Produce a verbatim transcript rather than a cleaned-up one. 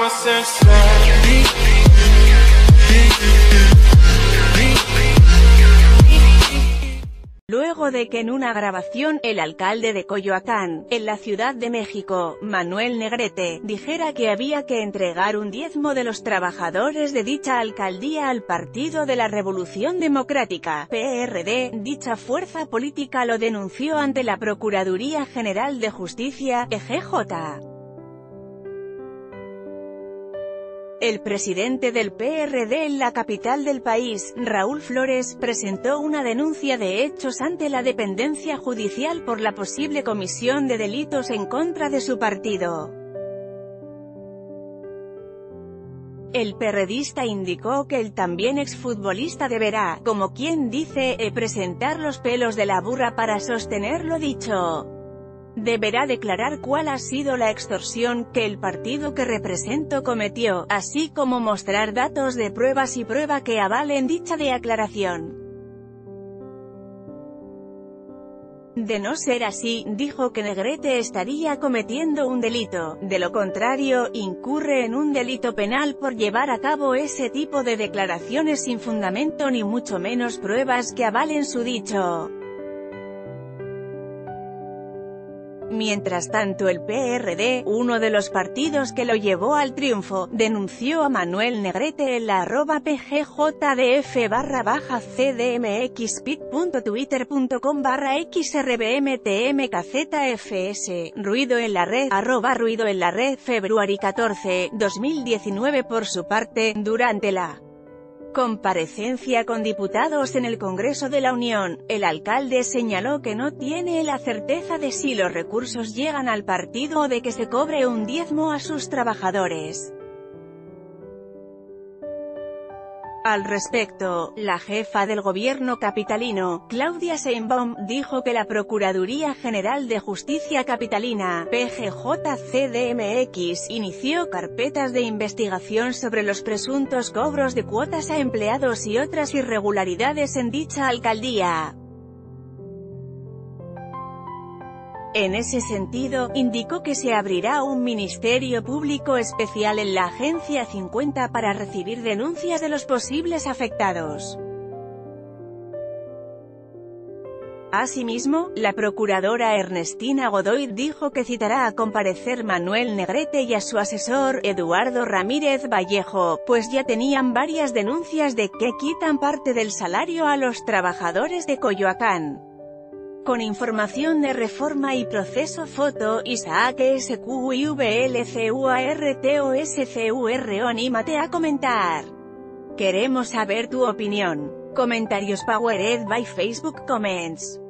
Luego de que en una grabación, el alcalde de Coyoacán, en la Ciudad de México, Manuel Negrete, dijera que había que entregar un diezmo de los trabajadores de dicha alcaldía al Partido de la Revolución Democrática, P R D, dicha fuerza política lo denunció ante la Procuraduría General de Justicia, E G J. El presidente del P R D en la capital del país, Raúl Flores, presentó una denuncia de hechos ante la dependencia judicial por la posible comisión de delitos en contra de su partido. El perredista indicó que el también exfutbolista deberá, como quien dice, eh, presentar los pelos de la burra para sostener lo dicho. Deberá declarar cuál ha sido la extorsión que el partido que represento cometió, así como mostrar datos de pruebas y prueba que avalen dicha declaración. De no ser así, dijo que Negrete estaría cometiendo un delito, de lo contrario, incurre en un delito penal por llevar a cabo ese tipo de declaraciones sin fundamento ni mucho menos pruebas que avalen su dicho. Mientras tanto el P R D, uno de los partidos que lo llevó al triunfo, denunció a Manuel Negrete en la arroba pgjdf barra baja cdmxpit.twitter.com barra xrbmtmkzfs, ruido en la red, arroba ruido en la red February catorce, dos mil diecinueve. Por su parte, durante la comparecencia con diputados en el Congreso de la Unión, el alcalde señaló que no tiene la certeza de si los recursos llegan al partido o de que se cobre un diezmo a sus trabajadores. Al respecto, la jefa del gobierno capitalino, Claudia Sheinbaum, dijo que la Procuraduría General de Justicia Capitalina, P G J C D M X, inició carpetas de investigación sobre los presuntos cobros de cuotas a empleados y otras irregularidades en dicha alcaldía. En ese sentido, indicó que se abrirá un ministerio público especial en la Agencia cincuenta para recibir denuncias de los posibles afectados. Asimismo, la procuradora Ernestina Godoy dijo que citará a comparecer Manuel Negrete y a su asesor, Eduardo Ramírez Vallejo, pues ya tenían varias denuncias de que quitan parte del salario a los trabajadores de Coyoacán. Con información de Reforma y Proceso Foto, Isaac S Q I V L C U A R T O S C U R O. Anímate a comentar. Queremos saber tu opinión. Comentarios powered by Facebook Comments.